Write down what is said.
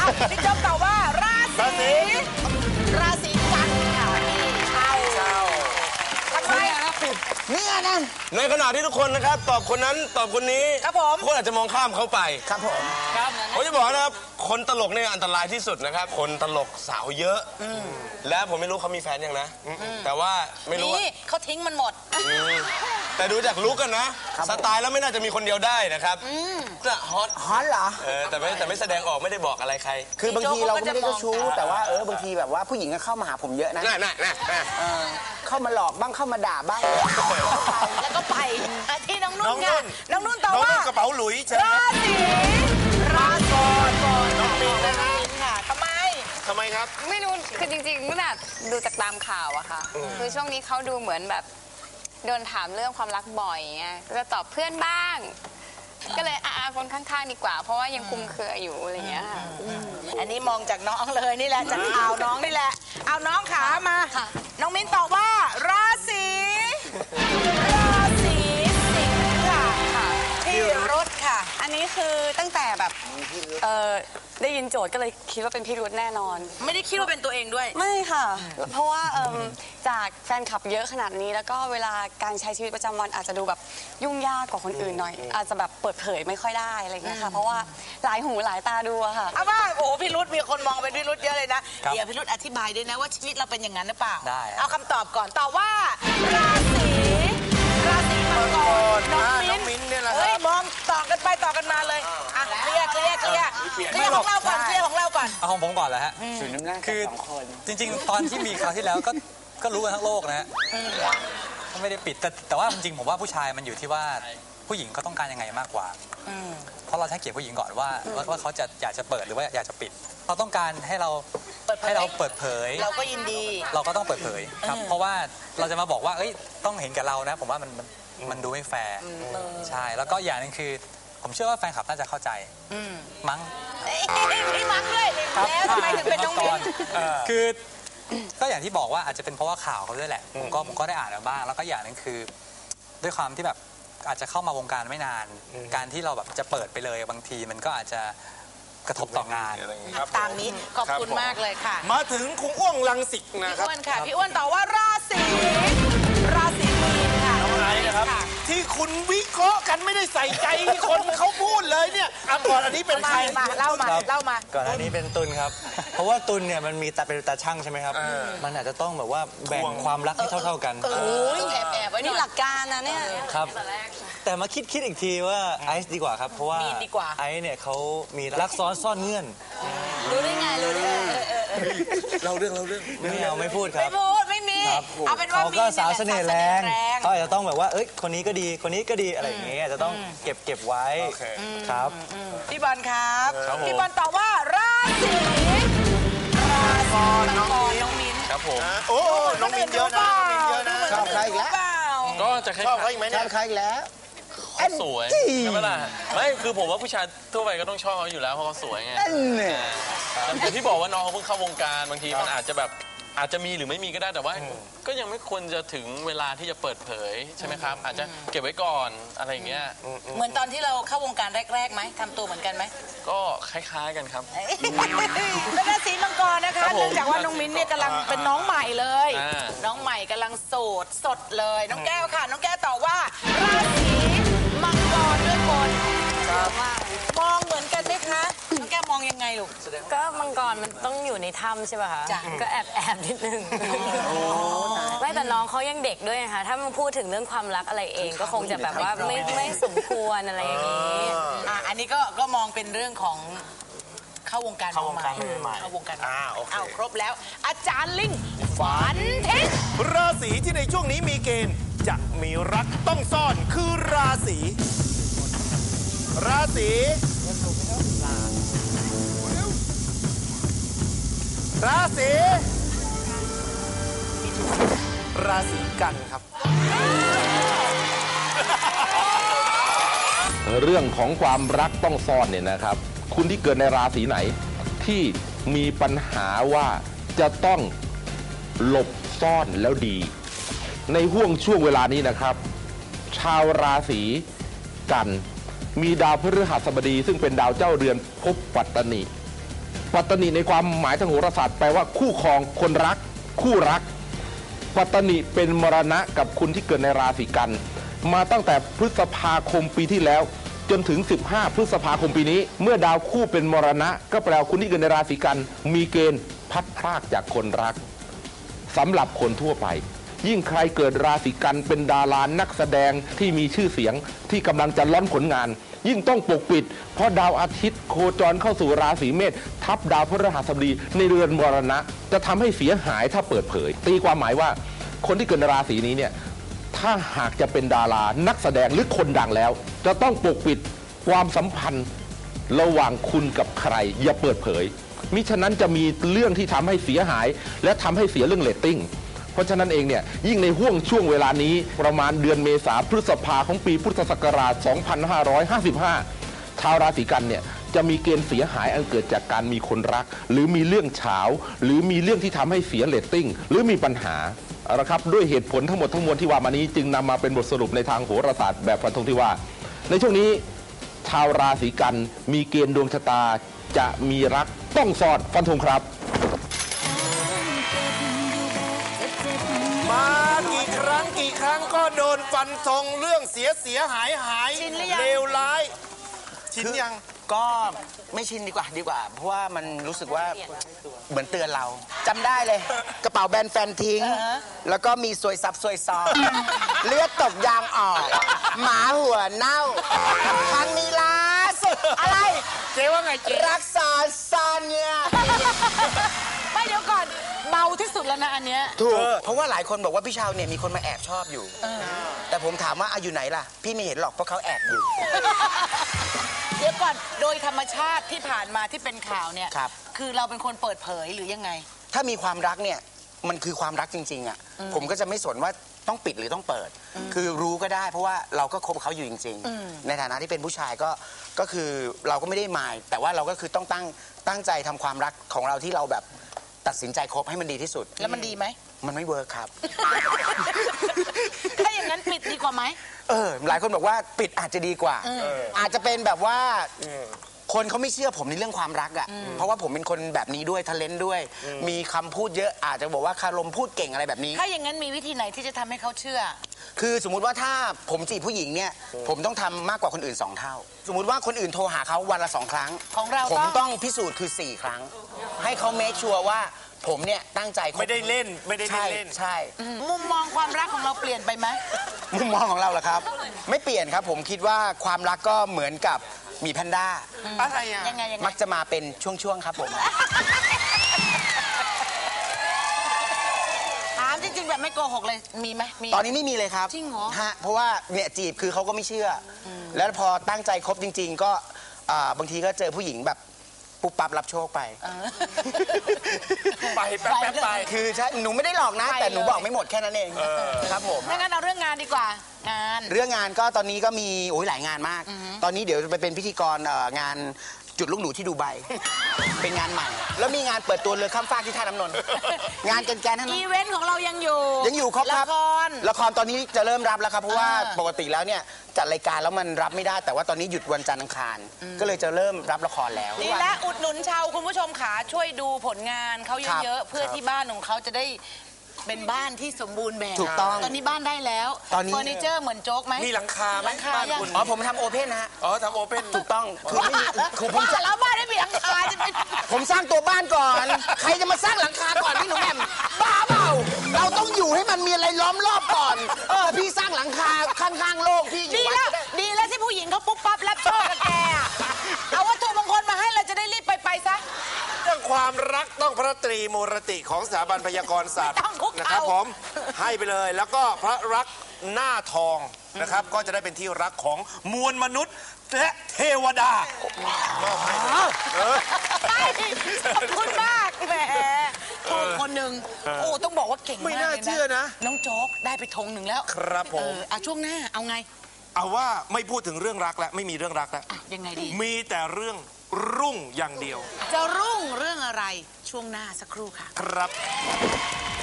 พี่โจ๊กตอบว่าราศีกันค่ะเช่าทำไมเนี่ยนะในขณะที่ทุกคนนะครับตอบคนนั้นตอบคนนี้ครับผมคนอาจจะมองข้ามเขาไปครับผมผมจะบอกนะครับคนตลกเนี่ยอันตรายที่สุดนะครับคนตลกสาวเยอะและผมไม่รู้เขามีแฟนยังนะแต่ว่าไม่รู้นี่เขาทิ้งมันหมดแต่ดูจากลุกกันนะสไตล์แล้วไม่น่าจะมีคนเดียวได้นะครับจะฮอตเหรอแต่ไม่แสดงออกไม่ได้บอกอะไรใครคือบางทีเราก็ไม่ได้เจ้าชู้แต่ว่าบางทีแบบว่าผู้หญิงก็เข้ามาหาผมเยอะนะเข้ามาหลอกบ้างเข้ามาด่าบ้างแล้วก็ไปที่น้องนุ่นค่ะน้องนุ่นตอบว่ากระเป๋าหลุยราศีน้องมิ้นค่ะทำไมครับไม่รู้คือจริงๆตั้งแต่ดูจากตามข่าวอะค่ะคือช่วงนี้เขาดูเหมือนแบบโดนถามเรื่องความรักบ่อยไงก็จะตอบเพื่อนบ้างก็เลยคนข้างๆดีกว่าเพราะว่ายังคุมเครืออยู่อะไรเงี้ยค่ะอันนี้มองจากน้องเลยนี่แหละจากข่าวน้องนี่แหละเอาน้องขามาน้องมิ้นตอบว่าราศีสิงห์ค่ะพี่รุธค่ะอันนี้คือตั้งแต่แบบได้ยินโจทย์ก็เลยคิดว่าเป็นพี่รุธแน่นอนไม่ได้คิดว่าเป็นตัวเองด้วยไม่ค่ะเพราะว่าจากแฟนคลับเยอะขนาดนี้แล้วก็เวลาการใช้ชีวิตประจำวันอาจจะดูแบบยุ่งยากกว่าคนอื่นหน่อยอาจจะแบบเปิดเผยไม่ค่อยได้อะไรอย่างเงี้ยค่ะเพราะว่าหลายหูหลายตาดูอะค่ะเอาว่าโอ้พี่รุธมีคนมองเป็นพี่รุธเยอะเลยนะเดี๋ยวพี่รุธอธิบายด้วยนะว่าชีวิตเราเป็นอย่างนั้นหรือเปล่าได้เอาคำตอบก่อนตอบว่าราศีมังกรน้องมิ้นเนี่ยแหละมองต่อกันไปต่อกันมาเลยเคลียร์ของเราก่อนเอาของผมก่อนแหละฮะคือจริงๆตอนที่มีคราวที่แล้วก็รู้กันทั้งโลกนะฮะก็ไม่ได้ปิดแต่ว่าจริงๆผมว่าผู้ชายมันอยู่ที่ว่าผู้หญิงเขาต้องการยังไงมากกว่าเพราะเราให้เกียรติผู้หญิงก่อนว่าเขาจะอยากจะเปิดหรือว่าอยากจะปิดเราต้องการให้เราเปิดเผยเราก็ยินดีเราก็ต้องเปิดเผยครับเพราะว่าเราจะมาบอกว่าต้องเห็นกับเรานะผมว่ามันดูไม่แฟร์ใช่แล้วก็อย่างนึงคือผมเชื่อว่าแฟนคลับน่าจะเข้าใจมั้งพี่มั้งด้วยแล้วทำไมถึงเป็นน้องมิ้นคือก็อย่างที่บอกว่าอาจจะเป็นเพราะว่าข่าวเขาด้วยแหละผมก็ได้อ่านมาบ้างแล้วก็อย่างนึงคือด้วยความที่แบบอาจจะเข้ามาวงการไม่นานการที่เราแบบจะเปิดไปเลยบางทีมันก็อาจจะกระทบต่องานตามนี้ขอบคุณมากเลยค่ะมาถึงคุณอ้วงรังสิตนะครับพี่อ้วนค่ะพี่อ้วนตอบว่าราศีมีนค่ะนะครับที่คุณวิเคราะห์กันไม่ได้ใส่ใจคนเขาพูดเลยเนี่ยก่อนอันนี้เป็นใครมาเล่ามาก่อนอันนี้เป็นตุลครับเพราะว่าตุลเนี่ยมันมีเป็นตาช่างใช่ไหมครับมันอาจจะต้องแบบว่าแบ่งความรักให้เท่ากันโอ้ยแอบไว้นี่หลักการนะเนี่ยครับแต่มาคิดอีกทีว่าไอซ์ดีกว่าครับเพราะว่าไอซ์เนี่ยเขามีรักซ้อนซ่อนเงื่อนรู้ได้ไงเราเรื่องไม่พูดครับไม่มีเอาเป็นว่าเขาก็สาวเสน่ห์แรงเขาอาจจะต้องแบบว่าคนนี้ก็ดีอะไรอย่างเงี้ยจะต้องเก็บไว้ครับพี่บอลครับพี่บอลตอบว่าราศีน้องมิ้นครับผมโอ้น้องมิ้นเยอะนะชอบใครอีกแล้วก็จะชอบใครอีกไหมเนี่ยชอบใครอีกแล้วเขาสวยใช่ไหมล่ะไม่คือผมว่าผู้ชายทั่วไปก็ต้องชอบเขาอยู่แล้วเพราะเขาสวยไงแต่ที่บอกว่าน้องเขาเพิ่งเข้าวงการบางทีมันอาจจะมีหรือไม่มีก็ได้แต่ว่าก็ยังไม่ควรจะถึงเวลาที่จะเปิดเผยใช่ไหมครับอาจจะเก็บไว้ก่อนอะไรอย่างเงี้ยเหมือนตอนที่เราเข้าวงการแรกๆไหมทำตัวเหมือนกันไหมก็คล้ายๆกันครับเป็นราศีมังกรนะคะเนื่องจากว่าน้องมิ้นเนี่ยกำลังเป็นน้องใหม่เลยน้องใหม่กำลังโสดเลยน้องแก้วค่ะน้องแก้วตอบว่าราศีมังกรด้วยคนมองเหมือนกันไหมคะน้องแก้วมองยังไงลูกก็มังกรมันต้องอยู่ในถ้ำใช่ป่ะคะก็แอบนิดนึงไม่แต่น้องเขายังเด็กด้วยนะคะถ้ามันพูดถึงเรื่องความรักอะไรเองก็คงจะแบบว่าไม่สมควรอะไรอย่างนี้อันนี้ก็มองเป็นเรื่องของเข้าวงการใหม่เข้าวงการเอาครบแล้วอาจารย์ลิงฝันทิศราศีที่ในช่วงนี้มีเกณฑ์จะมีรักต้องซ่อนคือราศีราศีกันครับเรื่องของความรักต้องซ่อนเนี่ยนะครับคุณที่เกิดในราศีไหนที่มีปัญหาว่าจะต้องหลบซ่อนแล้วดีในห่วงช่วงเวลานี้นะครับชาวราศีกันมีดาวพฤหัสบดีซึ่งเป็นดาวเจ้าเรือนภพปัตตนิปัตตนิในความหมายทางโหราศาสตร์แปลว่าคู่ครองคนรักคู่รักปัตตนิเป็นมรณะกับคุณที่เกิดในราศีกันมาตั้งแต่พฤษภาคมปีที่แล้วจนถึง15พฤษภาคมปีนี้เมื่อดาวคู่เป็นมรณะก็แปลว่าคุณที่เกิดในราศีกันมีเกณฑ์พัดพรากจากคนรักสำหรับคนทั่วไปยิ่งใครเกิดราศีกันเป็นดารานักแสดงที่มีชื่อเสียงที่กำลังจะล้นผลงานยิ่งต้องปกปิดเพราะดาวอาทิตย์โคจรเข้าสู่ราศีเมษทับดาวพฤหัสบดีในเรือนมรณะจะทำให้เสียหายถ้าเปิดเผยตีความหมายว่าคนที่เกิดในราศีนี้เนี่ยถ้าหากจะเป็นดารานักแสดงหรือคนดังแล้วจะต้องปกปิดความสัมพันธ์ระหว่างคุณกับใครอย่าเปิดเผยมิฉะนั้นจะมีเรื่องที่ทำให้เสียหายและทำให้เสียเรื่องเรตติ้งเพราะฉะนั้นเองเนี่ยยิ่งในห่วงช่วงเวลานี้ประมาณเดือนเมษาพฤษภาของปีพุทธศักราช 2555 ชาวราศีกันเนี่ยจะมีเกณฑ์เสียหายอันเกิดจากการมีคนรักหรือมีเรื่องเฉาหรือมีเรื่องที่ทำให้เสียเรตติ้งหรือมีปัญหาเอาละครับด้วยเหตุผลทั้งหมดทั้งมวลที่ว่ามานี้จึงนำมาเป็นบทสรุปในทางโหราศาสตร์แบบฟันธงที่ว่าในช่วงนี้ชาวราศีกันมีเกณฑ์ดวงชะตาจะมีรักต้องสอดฟันธงครับมากี่ครั้งก็โดนฟันธงเรื่องเสียหายชินหรือยังเลวร้ายชินยังก็ไม่ชินดีกว่าเพราะว่ามันรู้สึกว่าเหมือนเตือนเราจำได้เลย กระเป๋าแบรนด์แฟนทิ้ง แล้วก็มีซวยซับซวยซอเลือดตกยางออก หมาหัวเน่าครั้งนี้ล่าสุดอะไรเจ๊ว่าไงเจ๊รักษาซ่อนเงียบไม่เดี๋ยวก่อนเบาที่สุดแล้วนะอันเนี้ยถูกเพราะว่าหลายคนบอกว่าพี่เชาเนี่ยมีคนมาแอบชอบอยู่แต่ผมถามว่าอยู่ไหนล่ะพี่ไม่เห็นหรอกเพราะเขาแอบอยู่เดี๋ยวก่อนโดยธรรมชาติที่ผ่านมาที่เป็นข่าวเนี่ยครับคือเราเป็นคนเปิดเผยหรือยังไงถ้ามีความรักเนี่ยมันคือความรักจริงๆอ่ะผมก็จะไม่สนว่าต้องปิดหรือต้องเปิด คือรู้ก็ได้เพราะว่าเราก็คบเขาอยู่จริงๆในฐานะที่เป็นผู้ชายก็คือเราก็ไม่ได้หมายแต่ว่าเราก็คือต้องตั้งใจทำความรักของเราที่เราแบบตัดสินใจคบให้มันดีที่สุดแล้วมันดีไหมมันไม่เวิร์คครับถ้าอย่างนั้นปิดดีกว่าไหมหลายคนบอกว่าปิดอาจจะดีกว่าอาจจะเป็นแบบว่าคนเขาไม่เชื่อผมในเรื่องความรักอ่ะเพราะว่าผมเป็นคนแบบนี้ด้วยทะเลนด้วยมีคำพูดเยอะอาจจะบอกว่าคารมพูดเก่งอะไรแบบนี้ถ้าอย่างนั้นมีวิธีไหนที่จะทำให้เขาเชื่อคือสมมุติว่าถ้าผมจีบผู้หญิงเนี่ยผมต้องทำมากกว่าคนอื่น2เท่าสมมุติว่าคนอื่นโทรหาเขาวันละ2ครั้งของเราผมต้องพิสูจน์คือ4ครั้งให้เขาเมคชัวร์ว่าผมเนี่ยตั้งใจไม่ได้เล่นใช่มุมมองความรักของเราเปลี่ยนไปไหมมุมมองของเราเหรอครับไม่เปลี่ยนครับผมคิดว่าความรักก็เหมือนกับมีแพนด้าอะไรอ่ะยังไงมักจะมาเป็นช่วงๆครับผมถามจริงๆแบบไม่โกหกเลยมีไหมตอนนี้ไม่มีเลยครับจริงเหรอฮะเพราะว่าเนี่ยจีบคือเขาก็ไม่เชื่อแล้วพอตั้งใจคบจริงๆก็บางทีก็เจอผู้หญิงแบบปุ๊บปั๊บรับโชคไปแป๊บไปคือใช่หนูไม่ได้หลอกนะแต่หนูบอกไม่หมดแค่นั้นเองครับผมงั้นเอาเรื่องงานดีกว่างานเรื่องงานก็ตอนนี้ก็มีหลายงานมากตอนนี้เดี๋ยวไปเป็นพิธีกรงานจุดลูกหนูที่ดูไบเป็นงานใหม่แล้วมีงานเปิดตัวเรือข้ามฟากที่ท่าน้ำนนท์งานแกนๆทั้งนั้นอีเวนต์ของเรายังอยู่ครบครับละครตอนนี้จะเริ่มรับแล้วครับเพราะว่าปกติแล้วเนี่ยจัดรายการแล้วมันรับไม่ได้แต่ว่าตอนนี้หยุดวันจันทร์อังคารก็เลยจะเริ่มรับละครแล้วนี่และอุดหนุนชาวคุณผู้ชมขาช่วยดูผลงานเขาเยอะๆเพื่อที่บ้านของเขาจะได้เป็นบ้านที่สมบูรณ์แบบถูกต้องตอนนี้บ้านได้แล้วตอนนี้เฟอร์นิเจอร์เหมือนโจ๊กไหมมีหลังคาไหมบ้านคุณผมทำโอเพ่นนะฮะทำโอเพ่นถูกต้องคือไม่มีคือผมจะแล้วบ้านได้มีหลังคาจะเป็นผมสร้างตัวบ้านก่อนใครจะมาสร้างหลังคาก่อนพี่หนูแหม่มบ้าเปล่าเราต้องอยู่ให้มันมีอะไรล้อมรอบก่อนพี่สร้างหลังคาข้างๆโลกพี่ดีแล้วที่ผู้หญิงเขาปุ๊บปั๊บรับโชคกับแกเอาวัตถุมงคลมาให้เราจะได้รีบไปซะเรื่องความรักต้องพระตรีมูรติของสถาบันพยากรณ์ศาสตร์นะครับผมให้ไปเลยแล้วก็พระรักหน้าทองนะครับก็จะได้เป็นที่รักของมวลมนุษย์และเทวดาขอบคุณมากแหมคนหนึ่งต้องบอกว่าเก่งมากไม่น่าเชื่อนะน้องโจ๊กได้ไปธงหนึ่งแล้วครับผมช่วงหน้าเอาไงเอาว่าไม่พูดถึงเรื่องรักแล้วไม่มีเรื่องรักแล้วยังไงดีมีแต่เรื่องรุ่งอย่างเดียวจะรุ่งเรื่องอะไรช่วงหน้าสักครู่ค่ะครับ